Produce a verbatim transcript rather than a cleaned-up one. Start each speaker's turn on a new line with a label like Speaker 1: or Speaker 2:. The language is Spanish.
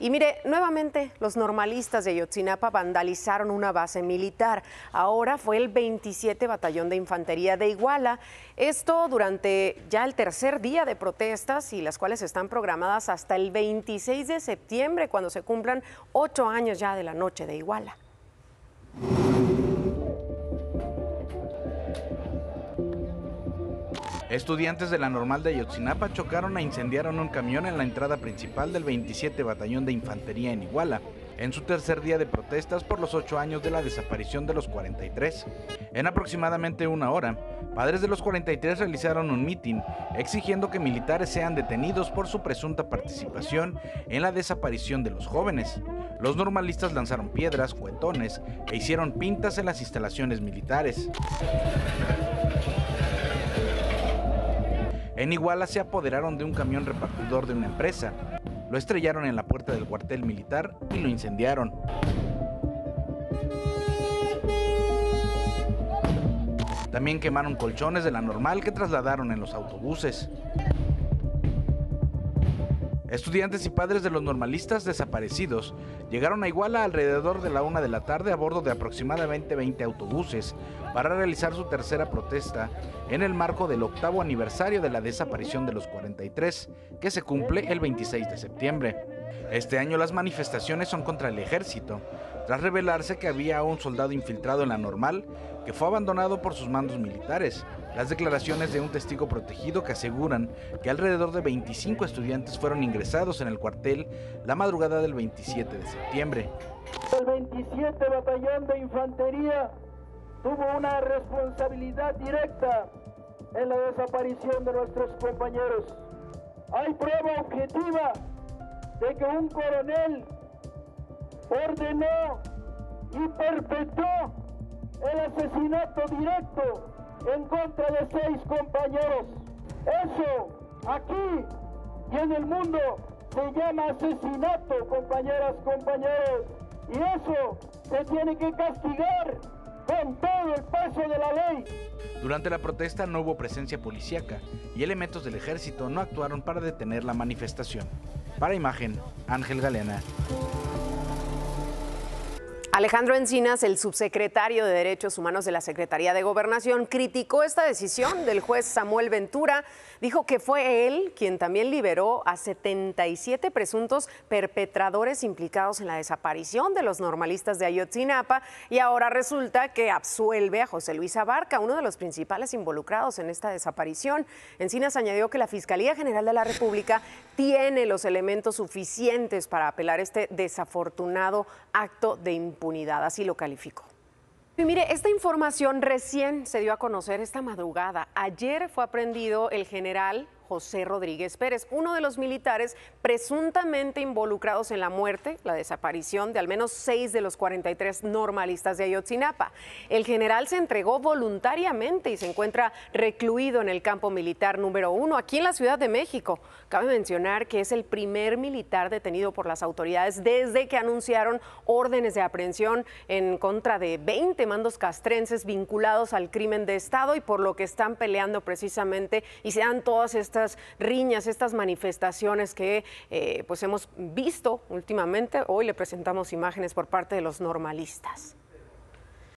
Speaker 1: Y mire, nuevamente los normalistas de Ayotzinapa vandalizaron una base militar. Ahora fue el veintisiete Batallón de Infantería de Iguala. Esto durante ya el tercer día de protestas, y las cuales están programadas hasta el veintiséis de septiembre, cuando se cumplan ocho años ya de la Noche de Iguala.
Speaker 2: Estudiantes de la Normal de Ayotzinapa chocaron e incendiaron un camión en la entrada principal del veintisiete Batallón de Infantería en Iguala, en su tercer día de protestas por los ocho años de la desaparición de los cuarenta y tres. En aproximadamente una hora, padres de los cuarenta y tres realizaron un mitin exigiendo que militares sean detenidos por su presunta participación en la desaparición de los jóvenes. Los normalistas lanzaron piedras, cuetones e hicieron pintas en las instalaciones militares. En Iguala se apoderaron de un camión repartidor de una empresa, lo estrellaron en la puerta del cuartel militar y lo incendiaron. También quemaron colchones de la Normal que trasladaron en los autobuses. Estudiantes y padres de los normalistas desaparecidos llegaron a Iguala alrededor de la una de la tarde a bordo de aproximadamente veinte autobuses para realizar su tercera protesta en el marco del octavo aniversario de la desaparición de los cuarenta y tres, que se cumple el veintiséis de septiembre. Este año las manifestaciones son contra el ejército, tras revelarse que había un soldado infiltrado en la Normal que fue abandonado por sus mandos militares. Las declaraciones de un testigo protegido que aseguran que alrededor de veinticinco estudiantes fueron ingresados en el cuartel la madrugada del veintisiete de septiembre.
Speaker 3: El veintisiete Batallón de Infantería tuvo una responsabilidad directa en la desaparición de nuestros compañeros. Hay prueba objetiva de que un coronel ordenó y perpetró el asesinato directo en contra de seis compañeros. Eso aquí y en el mundo se llama asesinato, compañeras, compañeros, y eso se tiene que castigar con todo el peso de la ley.
Speaker 2: Durante la protesta no hubo presencia policíaca y elementos del ejército no actuaron para detener la manifestación. Para Imagen, Ángel Galena.
Speaker 1: Alejandro Encinas, el subsecretario de Derechos Humanos de la Secretaría de Gobernación, criticó esta decisión del juez Samuel Ventura. Dijo que fue él quien también liberó a setenta y siete presuntos perpetradores implicados en la desaparición de los normalistas de Ayotzinapa, y ahora resulta que absuelve a José Luis Abarca, uno de los principales involucrados en esta desaparición. Encinas añadió que la Fiscalía General de la República tiene los elementos suficientes para apelar este desafortunado acto de impunidad, así lo calificó. Y mire, esta información recién se dio a conocer esta madrugada. Ayer fue aprehendido el general José Rodríguez Pérez, uno de los militares presuntamente involucrados en la muerte, la desaparición de al menos seis de los cuarenta y tres normalistas de Ayotzinapa. El general se entregó voluntariamente y se encuentra recluido en el campo militar número uno, aquí en la Ciudad de México. Cabe mencionar que es el primer militar detenido por las autoridades desde que anunciaron órdenes de aprehensión en contra de veinte mandos castrenses vinculados al crimen de Estado, y por lo que están peleando precisamente y se dan todas estas Estas riñas, estas manifestaciones que eh, pues hemos visto últimamente. Hoy le presentamos imágenes por parte de los normalistas.